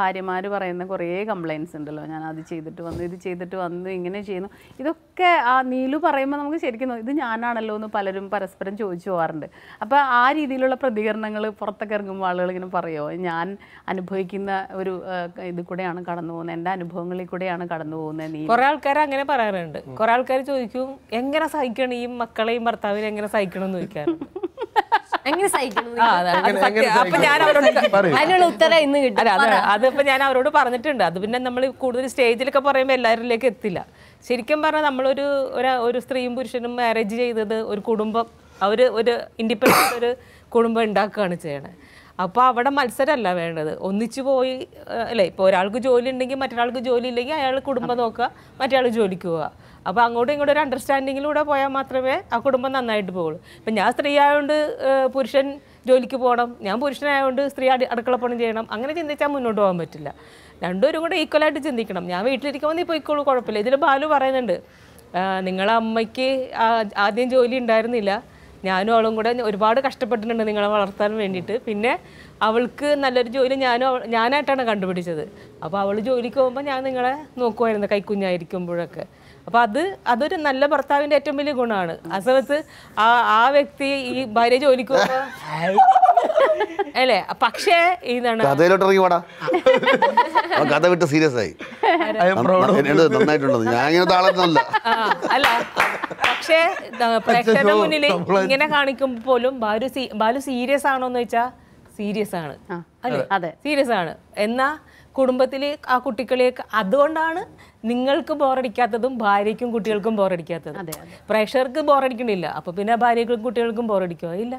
ചേച്ചിമാർ പറയുന്ന കുറേ കംപ്ലയിൻസ് ഉണ്ടല്ലോ, ഞാൻ അത് ചെയ്തിട്ട് വന്നു, ഇത് ചെയ്തിട്ട് വന്നു, ഇങ്ങനെ ചെയ്യുന്നു. ഇതൊക്കെ ആ നീലു പറയുമ്പോൾ നമുക്ക് ശരിക്കും ഇത് ഞാനാണല്ലോ എന്ന് പലരും പരസ്പരം ചോദിച്ചു പോകാറുണ്ട്. അപ്പോൾ ആ രീതിയിലുള്ള പ്രതികരണങ്ങൾ പുറത്തൊക്കെ ഇറങ്ങുമ്പോൾ ആളുകൾ ഇങ്ങനെ പറയുമോ, ഞാൻ അനുഭവിക്കുന്ന ഒരു ഇത് കൂടെയാണ് കടന്നു പോകുന്നത്, എൻ്റെ അനുഭവങ്ങളിൽ കൂടെയാണ് കടന്നു പോകുന്നത്? നീ കുറെ ആൾക്കാർ അങ്ങനെ പറയാറുണ്ട്. കുറെ ആൾക്കാർ ചോദിക്കും എങ്ങനെ സഹിക്കണം, ഈ മക്കളെയും ഭർത്താവിനെ എങ്ങനെ സഹിക്കണം എന്ന് ചോദിക്കാറുണ്ട്. എങ്ങനെ സഹിക്കണം? അപ്പൊ ഞാൻ അവരോട് അതിനുള്ള ഉത്തരം ഇന്ന് കിട്ടും. അല്ല അതെ അതിപ്പോ ഞാൻ അവരോട് പറഞ്ഞിട്ടുണ്ട്. അത് പിന്നെ നമ്മൾ കൂടുതൽ സ്റ്റേജിലൊക്കെ പറയുമ്പോൾ എല്ലാവരിലേക്ക് എത്തില്ല. ശരിക്കും പറഞ്ഞാൽ നമ്മളൊരു ഒരു സ്ത്രീയും പുരുഷനും മാരേജ് ചെയ്തത് ഒരു കുടുംബം, അവർ ഒരു ഇൻഡിപെൻഡന്റ് ഒരു കുടുംബം ഉണ്ടാക്കുകയാണ് ചെയ്യണത്. അപ്പോൾ അവിടെ മത്സരമല്ല വേണ്ടത്, ഒന്നിച്ചു പോയി അല്ലേ. ഇപ്പോൾ ഒരാൾക്ക് ജോലി ഉണ്ടെങ്കിൽ മറ്റൊരാൾക്ക് ജോലി ഇല്ലെങ്കിൽ അയാൾ കുടുംബം നോക്കുക, മറ്റേ ജോലിക്ക് പോവുക. അപ്പോൾ അങ്ങോട്ടും ഇങ്ങോട്ടും ഒരു അണ്ടർസ്റ്റാൻഡിങ്ങിലൂടെ പോയാൽ മാത്രമേ ആ കുടുംബം നന്നായിട്ട് പോകുള്ളൂ. ഇപ്പം ഞാൻ സ്ത്രീ ആയതുകൊണ്ട് പുരുഷൻ ജോലിക്ക് പോകണം, ഞാൻ പുരുഷനായതുകൊണ്ട് സ്ത്രീ അടി അടുക്കളപ്പണം ചെയ്യണം, അങ്ങനെ ചിന്തിച്ചാൽ മുന്നോട്ട് പോകാൻ പറ്റില്ല. രണ്ടുപേരും കൂടെ ഈക്വലായിട്ട് ചിന്തിക്കണം. ഞാൻ വീട്ടിലിരിക്കുമ്പോൾ നീ പോയിക്കോളൂ, കുഴപ്പമില്ല. ഇതിൽ ബാലു പറയുന്നുണ്ട്, നിങ്ങളെ അമ്മയ്ക്ക് ആദ്യം ജോലി ഉണ്ടായിരുന്നില്ല, ഞാനും അവളും കൂടെ ഒരുപാട് കഷ്ടപ്പെട്ടിട്ടുണ്ട് നിങ്ങളെ വളർത്താൻ വേണ്ടിയിട്ട്. പിന്നെ അവൾക്ക് നല്ലൊരു ജോലി ഞാനും ഞാനായിട്ടാണ് കണ്ടുപിടിച്ചത്. അപ്പോൾ അവൾ ജോലിക്ക് പോകുമ്പോൾ ഞാൻ നിങ്ങളെ നോക്കുമായിരുന്നു കൈക്കുഞ്ഞായിരിക്കുമ്പോഴൊക്കെ. അപ്പോൾ അത് അതൊരു നല്ല ഭർത്താവിൻ്റെ ഏറ്റവും വലിയ ഗുണമാണ്. ആ സമയത്ത് ആ ആ വ്യക്തി ഈ ഭാര്യ ജോലിക്ക് പോകുമ്പോൾ അല്ലേ. പക്ഷേ ഇതാണ് കഥയിലോട്ട് ഇറങ്ങി പോടാ, കഥ വിട്ട് സീരിയസ് ആയി നന്നായിട്ടുള്ളത്. ഞാൻ ഇങ്ങനെ താളൊന്നുമല്ല. അല്ല പക്ഷേ പ്രേക്ഷകരുടെ മുന്നിൽ ഇങ്ങനെ കാണിക്കുമ്പോൾ പോലും ബാലു ബാലു സീരിയസ് ആണോ എന്ന് വെച്ചാൽ സീരിയസ് ആണ്. അല്ലേ, സീരിയസ് ആണ്. എന്നാ കുടുംബത്തിൽ ആ കുട്ടികളെയൊക്കെ അതുകൊണ്ടാണ് നിങ്ങൾക്ക് ബോറടിക്കാത്തതും ഭാര്യയ്ക്കും കുട്ടികൾക്കും ബോറടിക്കാത്തതും. പ്രേക്ഷകർക്ക് ബോറടിക്കണില്ല, അപ്പൊ പിന്നെ ഭാര്യയ്ക്കും കുട്ടികൾക്കും ബോറടിക്കോ ഇല്ല.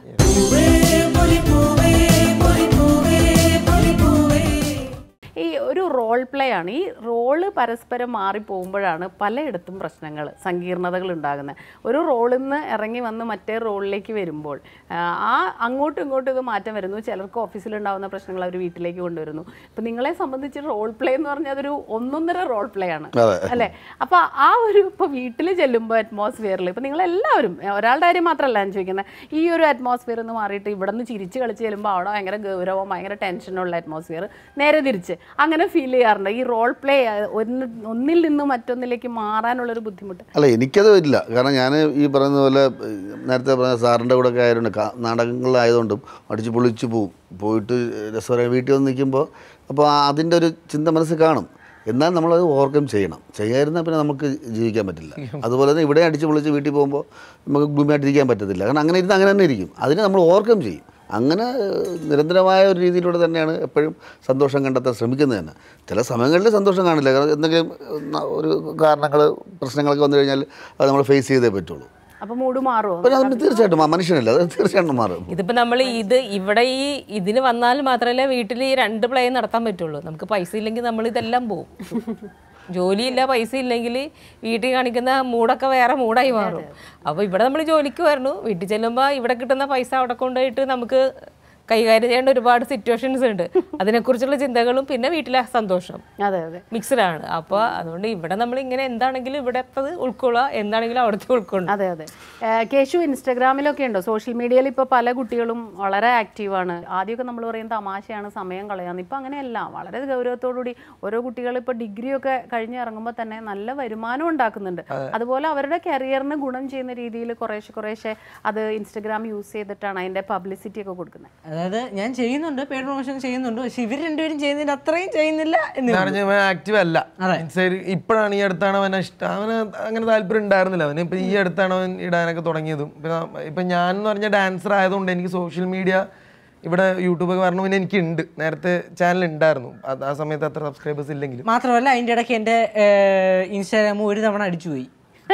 ഈ ഒരു റോൾ പ്ലേ ആണ്. ഈ റോള് പരസ്പരം മാറിപ്പോകുമ്പോഴാണ് പലയിടത്തും പ്രശ്നങ്ങൾ, സങ്കീർണതകൾ ഉണ്ടാകുന്നത്. ഒരു റോളിൽ നിന്ന് ഇറങ്ങി വന്ന് മറ്റേ റോളിലേക്ക് വരുമ്പോൾ ആ അങ്ങോട്ടും ഇങ്ങോട്ടും ഇത് മാറ്റം വരുന്നു. ചിലർക്ക് ഓഫീസിലുണ്ടാകുന്ന പ്രശ്നങ്ങൾ അവർ വീട്ടിലേക്ക് കൊണ്ടുവരുന്നു. ഇപ്പം നിങ്ങളെ സംബന്ധിച്ച് റോൾ പ്ലേ എന്ന് പറഞ്ഞാൽ അതൊരു ഒന്നൊന്നര റോൾ പ്ലേ ആണ് അല്ലേ. അപ്പോൾ ആ ഒരു ഇപ്പോൾ വീട്ടിൽ ചെല്ലുമ്പോൾ അറ്റ്മോസ്ഫിയറിൽ ഇപ്പോൾ നിങ്ങളെല്ലാവരും, ഒരാളുടെ കാര്യം മാത്രമല്ല ഞാൻ ചോദിക്കുന്നത്, ഈ ഒരു അറ്റ്മോസ്ഫിയർ എന്ന് മാറിയിട്ട് ഇവിടെ നിന്ന് ചിരിച്ച് കളിച്ച് ചെല്ലുമ്പോൾ അവിടെ ഭയങ്കര ഗൗരവം, ഭയങ്കര ടെൻഷനുള്ള അറ്റ്മോസ്ഫിയർ നേരെ തിരിച്ച് അങ്ങനെ ഫീൽ ചെയ്യാറുണ്ട്. ഈ റോൾ പ്ലേ ഒന്ന് ഒന്നിൽ നിന്ന് മറ്റൊന്നിലേക്ക് മാറാനുള്ളൊരു ബുദ്ധിമുട്ട്? അല്ല, എനിക്കത് ഇല്ല. കാരണം ഞാൻ ഈ പറയുന്ന പോലെ നേരത്തെ പറഞ്ഞ സാറിൻ്റെ കൂടെ ഒക്കെ ആയതുകൊണ്ട് നാടകങ്ങളിലായതുകൊണ്ടും അടിച്ച് പൊളിച്ച് പോവും. പോയിട്ട് രസകരമായി വീട്ടിൽ വന്ന് നിൽക്കുമ്പോൾ അപ്പോൾ അതിൻ്റെ ഒരു ചിന്ത മനസ്സിൽ കാണും. എന്നാൽ നമ്മളത് ഓവർകം ചെയ്യണം. ചെയ്യാതിരുന്നാൽ പിന്നെ നമുക്ക് ജീവിക്കാൻ പറ്റില്ല. അതുപോലെ തന്നെ ഇവിടെ അടിച്ച് പൊളിച്ച് വീട്ടിൽ പോകുമ്പോൾ നമുക്ക് ഭൂമിയായിട്ടിരിക്കാൻ പറ്റത്തില്ല. കാരണം അങ്ങനെ ഇരുന്ന് അങ്ങനെ തന്നെ ഇരിക്കും. അതിനെ നമ്മൾ ഓവർകം ചെയ്യും. അങ്ങനെ നിരന്തരമായ ഒരു രീതിയിലൂടെ തന്നെയാണ് എപ്പോഴും സന്തോഷം കണ്ടെത്താൻ ശ്രമിക്കുന്നത് തന്നെ. ചില സമയങ്ങളിൽ സന്തോഷം കാണില്ല. കാരണം എന്തെങ്കിലും ഒരു കാരണങ്ങൾ പ്രശ്നങ്ങളൊക്കെ വന്നു കഴിഞ്ഞാൽ അത് നമ്മൾ ഫേസ് ചെയ്തേ പറ്റുള്ളൂ. അപ്പോൾ മൂഡ് മാറുമോ? പിന്നെ തീർച്ചയായിട്ടും മനുഷ്യനല്ല, അത് തീർച്ചയായിട്ടും മാറും. ഇതിപ്പോൾ നമ്മൾ ഇത് ഇവിടെ ഈ ഇതിന് വന്നാൽ മാത്രമല്ല വീട്ടിൽ ഈ രണ്ട് പ്ലേ നടത്താൻ പറ്റുള്ളൂ. നമുക്ക് പൈസ ഇല്ലെങ്കിൽ നമ്മൾ ഇതെല്ലാം പോകും. ജോലിയില്ല, പൈസ ഇല്ലെങ്കിൽ വീട്ടിൽ കാണിക്കുന്ന മൂടൊക്കെ വേറെ മൂടായി മാറും. അപ്പോൾ ഇവിടെ നമ്മൾ ജോലിക്ക് വരണു, വീട്ടിൽ ചെല്ലുമ്പോൾ ഇവിടെ കിട്ടുന്ന പൈസ അവിടെ കൊണ്ടുപോയിട്ട് നമുക്ക് കൈകാര്യം ചെയ്യേണ്ട ഒരുപാട് സിറ്റുവേഷൻസ് ഉണ്ട്. അതിനെക്കുറിച്ചുള്ള ചിന്തകളും പിന്നെ വീട്ടിലെ സന്തോഷം അതെ അതെ മിക്സ്ഡാണ്. അപ്പോൾ അതുകൊണ്ട് ഇവിടെ നമ്മൾ ഇങ്ങനെ എന്താണെങ്കിലും ഇവിടത്തത് ഉൾക്കൊള്ളുക, എന്താണെങ്കിലും അവിടുത്തെ ഉൾക്കൊള്ളുക. അതെ അതെ. കേശു, ഇൻസ്റ്റാഗ്രാമിലൊക്കെ ഉണ്ടോ? സോഷ്യൽ മീഡിയയിൽ ഇപ്പോൾ പല കുട്ടികളും വളരെ ആക്റ്റീവാണ്. ആദ്യമൊക്കെ നമ്മൾ പറയും തമാശയാണ്, സമയം കളയാന്ന്. ഇപ്പം അങ്ങനെയല്ല, വളരെ ഗൗരവത്തോടുകൂടി ഓരോ കുട്ടികൾ ഇപ്പോൾ ഡിഗ്രിയൊക്കെ കഴിഞ്ഞ് ഇറങ്ങുമ്പോൾ തന്നെ നല്ല വരുമാനം ഉണ്ടാക്കുന്നുണ്ട്. അതുപോലെ അവരുടെ കരിയറിന് ഗുണം ചെയ്യുന്ന രീതിയിൽ കുറേശ്ശെ കുറേശ്ശെ അത് ഇൻസ്റ്റാഗ്രാം യൂസ് ചെയ്തിട്ടാണ് അതിൻ്റെ പബ്ലിസിറ്റി ഒക്കെ കൊടുക്കുന്നത്. അതായത് ഞാൻ ചെയ്യുന്നുണ്ട്, പെയ്ഡ് പ്രൊമോഷൻ ചെയ്യുന്നുണ്ട്, പക്ഷെ ഇവർ രണ്ടുപേരും ചെയ്യുന്നതിന് അത്രയും ചെയ്യുന്നില്ല എന്ന്. ആക്റ്റീവ് അല്ല. ഇപ്പോഴാണ് ഈ അടുത്താണ് അവനെ ഇഷ്ടം, അവന് അങ്ങനെ താല്പര്യം ഉണ്ടായിരുന്നില്ല. അവന് ഇപ്പം ഈ അടുത്താണ് അവൻ ഇടാനൊക്കെ തുടങ്ങിയതും. പിന്നെ ഇപ്പം ഞാൻ എന്ന് പറഞ്ഞ ഡാൻസർ ആയതുകൊണ്ട് എനിക്ക് സോഷ്യൽ മീഡിയ ഇവിടെ യൂട്യൂബൊക്കെ വരണം. പിന്നെ എനിക്കുണ്ട്, നേരത്തെ ചാനൽ ഉണ്ടായിരുന്നു. ആ സമയത്ത് അത്ര സബ്സ്ക്രൈബേഴ്സ് ഇല്ലെങ്കിലും. മാത്രമല്ല അതിൻ്റെ ഇടയ്ക്ക് എൻ്റെ ഇൻസ്റ്റാഗ്രാം ഒരു തവണ അടിച്ചുപോയി.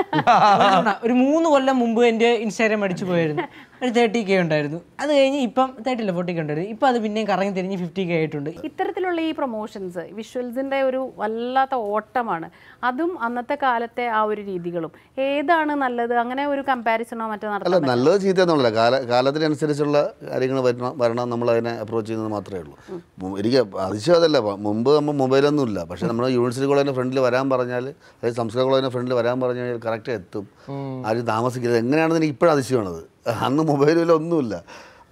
ഒരു മൂന്ന് കൊല്ലം മുമ്പ് എൻ്റെ ഇൻസ്റ്റാഗ്രാം അടിച്ചു പോയായിരുന്നു. ഒരു തേർട്ടി കെ ഉണ്ടായിരുന്നു. അത് കഴിഞ്ഞ് ഇപ്പം തേർട്ടി അല്ല ഫോർട്ടി കെ ഉണ്ടായിരുന്നു. ഇപ്പം അത് പിന്നെയും കറങ്ങി തിരിഞ്ഞ് ഫിഫ്റ്റി കെ ആയിട്ടുണ്ട്. ഇത്തരത്തിലുള്ള ഈ പ്രൊമോഷൻസ് വിഷ്വൽസിൻ്റെ ഒരു വല്ലാത്ത ഓട്ടമാണ്. അതും അന്നത്തെ കാലത്തെ ആ ഒരു രീതികളും ഏതാണ് നല്ലത്? അങ്ങനെ ഒരു കമ്പാരിസണോ മറ്റോ നടത്താൻ? അല്ല, നല്ലത് ചീത്തയെന്നുള്ള കാല കാലത്തിനനുസരിച്ചുള്ള കാര്യങ്ങൾ വരണം വരണം നമ്മൾ അതിനെ അപ്രോച്ച് ചെയ്യുന്നത് മാത്രമേ ഉള്ളൂ. എനിക്ക് അതിശയം അതല്ല, മുമ്പ് നമ്മൾ മൊബൈലൊന്നും ഇല്ല. പക്ഷേ നമ്മൾ യൂണിവേഴ്സിറ്റി കോളേജിൻ്റെ ഫ്രണ്ടിൽ വരാൻ പറഞ്ഞാൽ, അതായത് സംസ്കൃത കോളേജിൻ്റെ ഫ്രണ്ടിൽ വരാൻ പറഞ്ഞു കഴിഞ്ഞാൽ കറക്റ്റ് എത്തും. ആരും താമസിക്കരുത്. എങ്ങനെയാണെന്ന് എനിക്ക് ഇപ്പോഴും അതിശയമാണത്. അന്ന് മൊബൈലിൽ ഒന്നുമില്ല.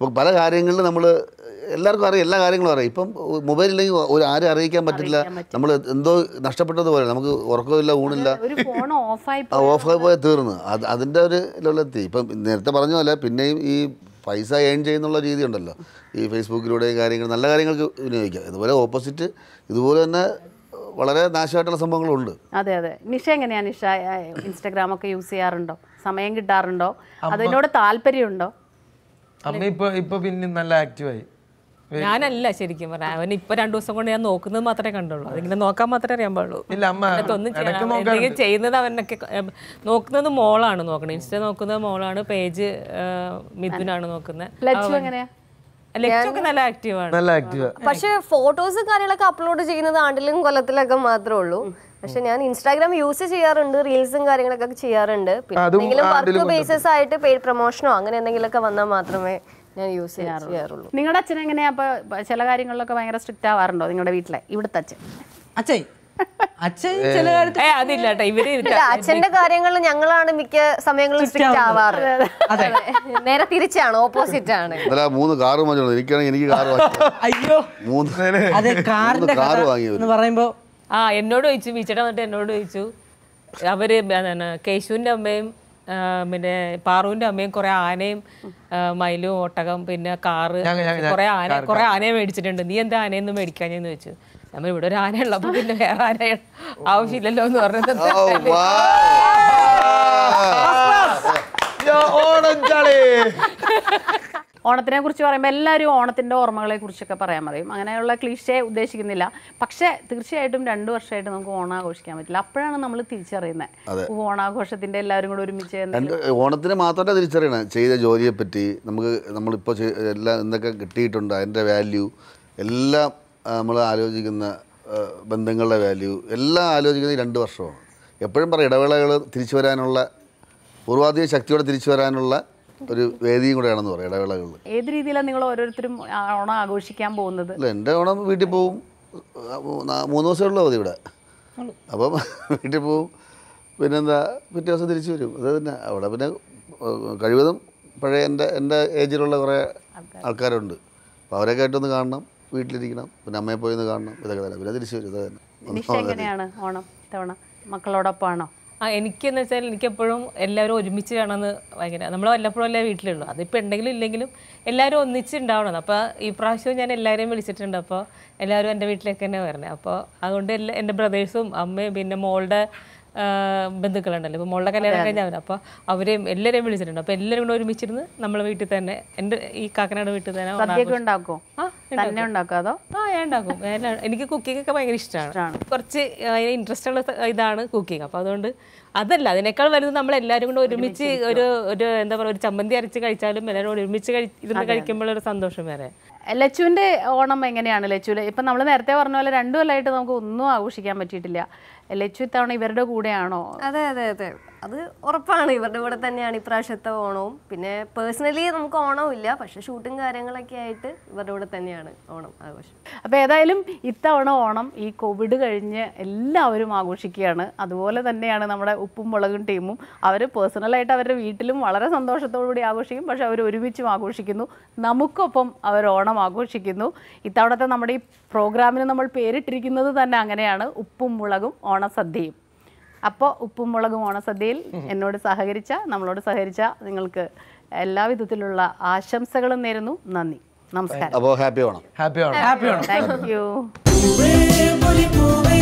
ഇപ്പോൾ പല കാര്യങ്ങളിലും നമ്മൾ എല്ലാവർക്കും അറിയാം, എല്ലാ കാര്യങ്ങളും അറിയാം. ഇപ്പം മൊബൈലില്ലെങ്കിൽ ഒരു ആരും അറിയിക്കാൻ പറ്റില്ല. നമ്മൾ എന്തോ നഷ്ടപ്പെട്ടതുപോലെ നമുക്ക് ഉറക്കമില്ല, ഊണില്ല, ഓഫായി പോയാൽ തീർന്ന് അത് അതിൻ്റെ ഒരു ലെവലെത്തി. ഇപ്പം നേരത്തെ പറഞ്ഞ പോലെ പിന്നെയും ഈ പൈസ ഏൺ ചെയ്യുന്നുള്ള രീതി ഉണ്ടല്ലോ, ഈ ഫേസ്ബുക്കിലൂടെ കാര്യങ്ങൾ നല്ല കാര്യങ്ങൾക്ക് വിനിയോഗിക്കാം. ഇതുപോലെ ഓപ്പോസിറ്റ് ഇതുപോലെ തന്നെ വളരെ നാശമായിട്ടുള്ള സംഭവങ്ങളുണ്ട്. അതെ അതെ. നിഷ എങ്ങനെയാണ്? നിഷ ഇൻസ്റ്റാഗ്രാം ഒക്കെ യൂസ് ചെയ്യാറുണ്ടോ? സമയം കിട്ടാറുണ്ടോ? അതിനോട് താല്പര്യമുണ്ടോ? അമ്മ ഇപ്പൊ ഇപ്പൊ പിന്നെ നല്ല ആക്റ്റീവായി. ഞാനല്ല ശരിക്കും പറയാം, അവൻ ഇപ്പൊ രണ്ടു ദിവസം കൊണ്ട് ഞാൻ നോക്കുന്നത് മാത്രമേ കണ്ടുള്ളൂ. അതിങ്ങനെ നോക്കാൻ മാത്രമേ അറിയാൻ പാടുള്ളൂ. ഇല്ല അമ്മ എന്തെങ്കിലും ചെയ്യുന്നത് അവനൊക്കെ നോക്കുന്നത് മോളാണ് നോക്കണത്. ഇൻസ്റ്റ നോക്കുന്നത് മോളാണ്, പേജ് മിഥുനാണ് നോക്കുന്നത്. ലക്ഷ്യമൊക്കെ നല്ല ആക്റ്റീവാണ്. നല്ല ആക്റ്റീവ്. പക്ഷെ ഫോട്ടോസ് കാര്യങ്ങളൊക്കെ അപ്ലോഡ് ചെയ്യുന്നത് ആണ്ടിലും കൊല്ലത്തിലൊക്കെ മാത്രമേ ഉള്ളൂ. പക്ഷെ ഞാൻ ഇൻസ്റ്റാഗ്രാം യൂസ് ചെയ്യാറുണ്ട്, റീൽസും കാര്യങ്ങളൊക്കെ ചെയ്യാറുണ്ട്. പിന്നെ എന്തെങ്കിലും വർക്ക് ബേസിസ് ആയിട്ട് പെയ്ഡ് പ്രൊമോഷനോ അങ്ങനെ എന്തെങ്കിലുമൊക്കെ വന്നാൽ മാത്രമേ ഞാൻ യൂസ് ചെയ്യാറുള്ളൂ. നിങ്ങളുടെ അച്ഛൻ എങ്ങനെയാ? അപ്പൊ ചില കാര്യങ്ങളിലൊക്കെ ഭയങ്കര സ്ട്രിക്റ്റ് ആവാറുണ്ടോ നിങ്ങളുടെ വീട്ടിലെ? ഇവിടുത്തെ അച്ഛൻ അച്ഛൻ അച്ഛൻ ചില കാര്യത്തിൽ അതില്ല കേട്ടോ. ഇവര് അച്ഛന്റെ കാര്യങ്ങൾ ഞങ്ങളാണ് മിക്ക സമയങ്ങളും സ്ട്രിക്റ്റ് ആവാറ്. നേരെ തിരിച്ചാണ്, ഓപ്പോസിറ്റ് ആണ്. മൂന്ന് കാറ് വാങ്ങിയോ? എനിക്കാണെങ്കിൽ എനിക്ക് കാറ് അയ്യോ മൂന്ന് അതെ കാറിന്റെ കാറ് വാങ്ങിയോ എന്ന് പറയുമ്പോ ആ എന്നോട് ചോദിച്ചു, ബീച്ചേട്ടൻ വന്നിട്ട് എന്നോട് ചോദിച്ചു, അവര് കേശുവിന്റെ അമ്മയും പിന്നെ പാറുവിന്റെ അമ്മയും കുറെ ആനയും മയിലും ഒട്ടകം പിന്നെ കാറ് കുറെ ആന കുറെ ആനയെ മേടിച്ചിട്ടുണ്ട്, നീ എന്താ ആനയൊന്നും മേടിക്കാഞ്ഞെന്ന് ചോദിച്ചു. നമ്മൾ ഇവിടെ ഒരു ആന ഉള്ളപ്പോ പിന്നെ വേറെ ആന ആവശ്യമില്ലല്ലോ എന്ന് പറഞ്ഞത്. ഓണത്തിനെ കുറിച്ച് പറയുമ്പോൾ എല്ലാവരും ഓണത്തിൻ്റെ ഓർമ്മകളെ കുറിച്ചൊക്കെ പറയാൻ പറയും. അങ്ങനെയുള്ള ക്ലീഷേ ഉദ്ദേശിക്കുന്നില്ല. പക്ഷേ തീർച്ചയായിട്ടും രണ്ടു വർഷമായിട്ട് നമുക്ക് ഓണം ആഘോഷിക്കാൻ പറ്റില്ല. അപ്പോഴാണ് നമ്മൾ തിരിച്ചറിയുന്നത് ഓണാഘോഷത്തിൻ്റെ എല്ലാവരും കൂടെ ഒരുമിച്ച്. ഓണത്തിന് മാത്രമല്ല തിരിച്ചറിയണം, ചെയ്ത ജോലിയെ പറ്റി നമുക്ക് നമ്മളിപ്പോൾ എല്ലാം എന്തൊക്കെ കിട്ടിയിട്ടുണ്ട് അതിൻ്റെ വാല്യൂ എല്ലാം നമ്മൾ ആലോചിക്കുന്ന, ബന്ധങ്ങളുടെ വാല്യൂ എല്ലാം ആലോചിക്കുന്നത് ഈ രണ്ട് വർഷമാണ്. എപ്പോഴും പറയും ഇടവേളകൾ തിരിച്ചു വരാനുള്ള, പൂർവാധിക ശക്തിയോടെ തിരിച്ചു വരാനുള്ള ഒരു വേദിയും കൂടെയാണെന്ന് പറയും ഇടവേളകൾ. ഏത് രീതിയിലാണ് നിങ്ങൾ ഓരോരുത്തരും ഓണം ആഘോഷിക്കാൻ പോകുന്നത്? അല്ല, എൻ്റെ ഓണം വീട്ടിൽ പോവും, മൂന്ന് ദിവസമേ ഉള്ളൂ അവധി ഇവിടെ. അപ്പം വീട്ടിൽ പോവും, പിന്നെന്താ പിറ്റേ ദിവസം തിരിച്ചു വരും. അത് തന്നെ. അവിടെ പിന്നെ കഴിവതും പഴയ എൻ്റെ എൻ്റെ ഏജിലുള്ള കുറേ ആൾക്കാരുണ്ട്. അപ്പോൾ അവരൊക്കെ ആയിട്ടൊന്ന് കാണണം, വീട്ടിലിരിക്കണം, പിന്നെ അമ്മയെ പോയി ഒന്ന് കാണണം, ഇതൊക്കെ തന്നെ. പിന്നെ തിരിച്ചു വരും. ഇത് തന്നെ. എങ്ങനെയാണ് ഓണം തവണ? മക്കളോടൊപ്പമാണോ? ആ എനിക്കെന്ന് വെച്ചാൽ എനിക്കെപ്പോഴും എല്ലാവരും ഒരുമിച്ച് കാണുമെന്ന് ഭയങ്കര, നമ്മൾ വല്ലപ്പോഴും അല്ലേ വീട്ടിലുള്ളൂ. അതിപ്പോൾ ഉണ്ടെങ്കിലും ഇല്ലെങ്കിലും എല്ലാവരും ഒന്നിച്ച് ഉണ്ടാവണം. അപ്പോൾ ഈ പ്രാവശ്യവും ഞാൻ എല്ലാവരെയും വിളിച്ചിട്ടുണ്ട്. അപ്പോൾ എല്ലാവരും എൻ്റെ വീട്ടിലേക്ക് തന്നെ വരണേ. അപ്പോൾ അതുകൊണ്ട് എല്ലാ എൻ്റെ ബ്രദേഴ്സും അമ്മയും പിന്നെ മോളുടെ ബന്ധുക്കളുണ്ടല്ലോ, ഇപ്പോൾ മോളുടെ കല്യാണം കഴിഞ്ഞവർ, അപ്പോൾ അവരെയും എല്ലാവരെയും വിളിച്ചിട്ടുണ്ട്. അപ്പോൾ എല്ലാവരും കൂടെ ഒരുമിച്ചിരുന്ന് നമ്മളെ വീട്ടിൽ തന്നെ, എൻ്റെ ഈ കാക്കനാട് വീട്ടിൽ തന്നെ ഉണ്ടാക്കും. ആ തന്നെ ഉണ്ടാക്കും അതോ? ആ ഞാൻ ഉണ്ടാക്കും. എനിക്ക് കുക്കിംഗ് ഒക്കെ ഭയങ്കര ഇഷ്ടമാണ്. കുറച്ച് ഇൻട്രസ്റ്റ് ഉള്ള ഇതാണ് കുക്കിംഗ്. അപ്പോൾ അതുകൊണ്ട് അതല്ല, അതിനേക്കാൾ വലുത് നമ്മൾ എല്ലാവരും കൂടെ ഒരുമിച്ച് ഒരു ഒരു എന്താ പറയുക, ഒരു ചമ്മന്തി അരച്ച് കഴിച്ചാലും എല്ലാവരും ഒരുമിച്ച് കഴി ഇരുന്ന് കഴിക്കുമ്പോഴൊരു സന്തോഷം വേറെ. ലച്ചുവിൻ്റെ ഓണം എങ്ങനെയാണ്? ലച്ചുവിൽ ഇപ്പം നമ്മൾ നേരത്തെ പറഞ്ഞ പോലെ രണ്ടു കൊല്ലമായിട്ട് നമുക്ക് ഒന്നും ആഘോഷിക്കാൻ പറ്റിയിട്ടില്ല. ലച്ചു ഇത്തവണ ഇവരുടെ കൂടെയാണോ? അതെ അതെ അതെ, അത് ഉറപ്പാണ്. ഇവരുടെ കൂടെ തന്നെയാണ് ഇപ്രാവശ്യത്തെ ഓണവും. പിന്നെ പേഴ്സണലി നമുക്ക് ഓണവും ഇല്ല, പക്ഷെ ഷൂട്ടും കാര്യങ്ങളൊക്കെ ആയിട്ട് ഇവരുടെ കൂടെ തന്നെയാണ് ഓണം ആഘോഷം. അപ്പോൾ ഏതായാലും ഇത്തവണ ഓണം ഈ കോവിഡ് കഴിഞ്ഞ് എല്ലാവരും ആഘോഷിക്കുകയാണ്. അതുപോലെ തന്നെയാണ് നമ്മുടെ ഉപ്പും മുളകും ടീമും. അവർ പേഴ്സണലായിട്ട് അവരുടെ വീട്ടിലും വളരെ സന്തോഷത്തോടു കൂടി ആഘോഷിക്കും, പക്ഷെ അവർ ഒരുമിച്ചും ആഘോഷിക്കുന്നു. നമുക്കൊപ്പം അവർ ഓണം ആഘോഷിക്കുന്നു. ഇത്തവണത്തെ നമ്മുടെ ഈ പ്രോഗ്രാമിന് നമ്മൾ പേരിട്ടിരിക്കുന്നത് തന്നെ അങ്ങനെയാണ്, ഉപ്പും മുളകും ഓണസദ്യയും. അപ്പോൾ ഉപ്പും മുളകും ഓണസദ്യയിൽ എന്നോട് സഹകരിച്ച നമ്മളോട് സഹകരിച്ച നിങ്ങൾക്ക് എല്ലാവിധത്തിലുള്ള ആശംസകളും നേരുന്നു. നന്ദി, നമസ്കാരം. അപ്പോൾ happy Onam. Happy Onam. Happy Onam. Thank U.